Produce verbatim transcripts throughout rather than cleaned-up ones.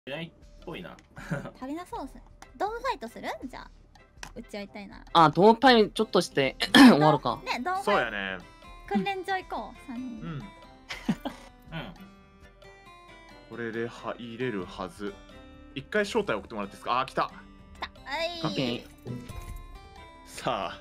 ないっぽいな。 足りなそうっすね。ドームファイトする？じゃあ打ち合いたいな。 あ、ドームパイちょっとして終わるか。 ね、ドームフそうァイやね。 ト訓練場行こう。三人。 うん。 うん。 これで入れるはず。一回招待送ってもらっていいですか。あー、来た。 はオッケー。 い。 さあ。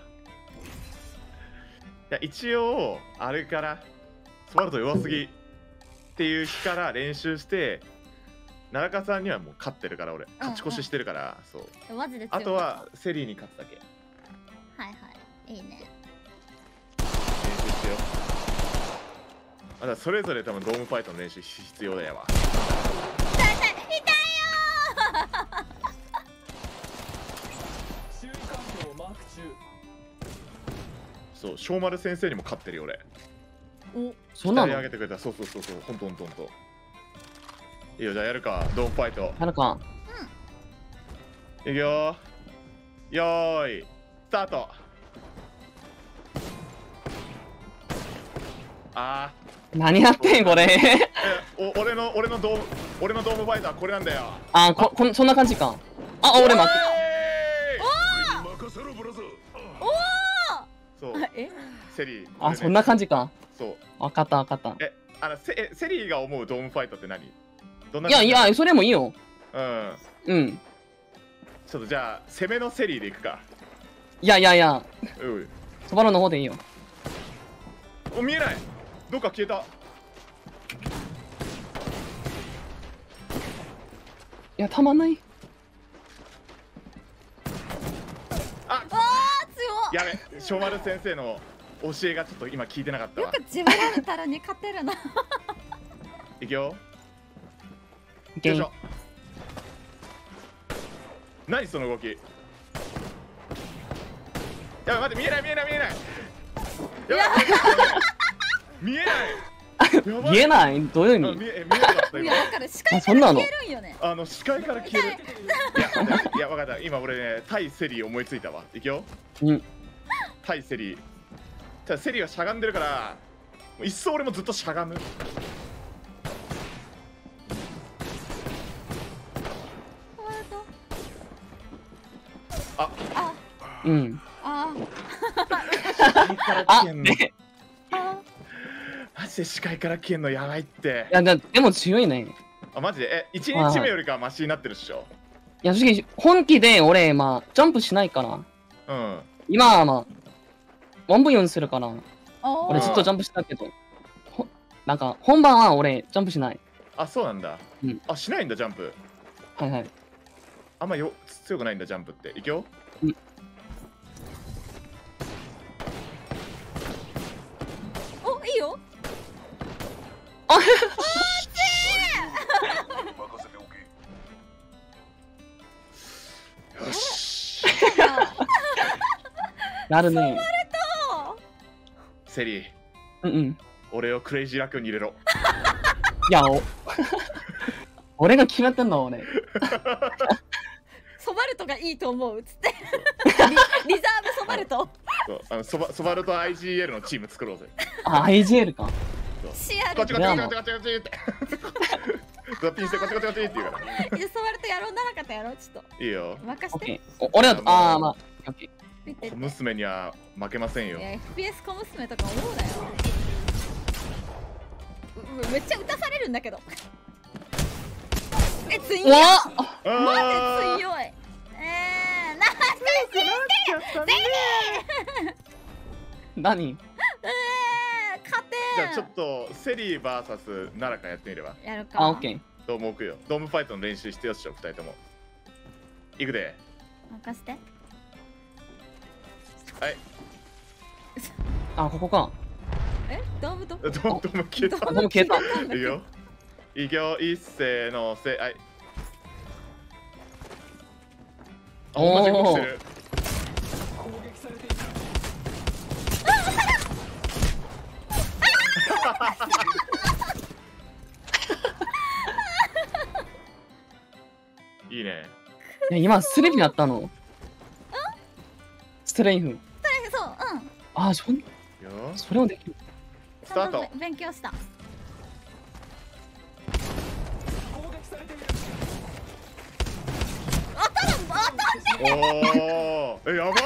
いや、一応、あれから、スパルト弱すぎっていう日から練習して、奈良川さんにはもう勝ってるから、俺。勝ち越ししてるから、そう。 マジで強かった。 あとは、セリーに勝つだけ。 はいはい。いいね。 練習してよ。あ、だからそれぞれ多分ドームファイトの練習必要だよわ。 痛い痛い痛いよ注意環境をマーク中。 そう、小丸先生にも勝ってるよ、俺。 お、 そんなの鍛え上げてくれた。そうそうそうそう、ほんとほんとほんと。いいよ、じゃあやるか、ドームファイト。 やるか。 いくよー。よーい、スタート。あ何やってんこれ。 ー、え、お、俺の、俺のドーム、俺のドームファイトはこれなんだよ。 あ、こ、こん、そんな感じか。あ、俺負け。 そう、 え？ セリー。 あ、そんな感じか。 そう。 わかったわかった。 え、あの、セえセリーが思うドームファイトって何？どんないやいや、それもいいよ。 うん。 うん。 ちょっとじゃあ、攻めのセリーでいくか。 いやいやいや、 うん。 そばの方でいいよ。 お、見えない。どっか消えた。 いや、たまんない。 あ、 あー強やべ、小丸先生の教えがちょっと今聞いてなかったっ。よわ。 く自分らのタラに勝てるな。 いくよ。 ゲインよいしょ。何その動き。やばい、待って、見えない見えない見えない。やばい。見えない。やばい見えないどういう意味？ あ見え見えなかった今。 いやわかる。視界あそんなのから消えるんよね。 あの視界から消える。いや、待っていや、わかった。今俺ね、対セリー思いついたわ。いくよ。 うん。 対セリー。ただセリーはしゃがんでるから、もう一層俺もずっとしゃがむ。あ、 あうん。 ああ、 消えんので、 あマジで視界から消えんのやばいってい。や、ででも強いね。 あ、マジでえ、いちにちめよりかはマシになってるっしょ。 いや、正直、本気で俺、まあ、ジャンプしないから。 うん。 今はまあ、ワンブイヨンするから、 あ。 俺ずっとジャンプしたけど、ほなんか、本番は俺、ジャンプしない。 あ、そうなんだ。 うんあ、しないんだ、ジャンプ。 はいはい。 あんまよ強くないんだ、ジャンプって。いくよ。 うんお、いいよ。 あよし。 なるね。 セリー、 うんうん。 俺をクレイジーラクーンに入れろ。 いや、お俺が決めてんの、俺。 ソバルトがいいと思うっつって。リリザーブソバルト。 そうあのソバソバルト アイジーエル のチーム作ろうぜ。 あ、アイジーエルか。 シアル。 こっちこっちこっちこっちこっちこっちって。そうピンしてこっちこっちこっちって言うから。 いやソバルトやろうなかったやろうちょっといいよ。 任せて。 オッケー。お俺は、あー、まあ、オッケー。 見て小娘には負けませんよい。や エフピーエス 小娘とか思うなよ。ううめっちゃ打たされるんだけど。え強い。 うわマジ強い。えー、な何えー、勝てん。 じゃあちょっとセリー ブイエス 奈良かやってみれば。 やるか。 あ、オッケー。 ドーム置くよ。ドームファイトの練習してよっしょ、ふたりとも。いくで。 任せて。 はい。 あ、ここか。 え、ドームどこ？ ドームドーム消えた。 あ、ここ消えた。 いいよ。いくよ。いっせーのせ、はい。あ、同じ動きしてる。 攻撃されていた。 いいね。 いや、今、スレフになったの。ストレイフ。 そう、うん。 あ、そん、 よそれもできる。 スタートちゃんと勉強した。 攻撃されている。 おーえやばっ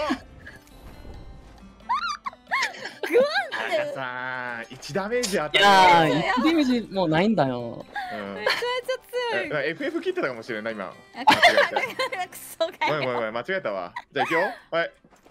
グワンってなんかさいちダメージ当たいやるー、いちデメージもうないんだよ。 うんめちゃめちゃ強い。 え エフエフ 切ってたかもしれんない今あ間違えてクソがごめんごめんごめん間違えたわじゃあいくよはい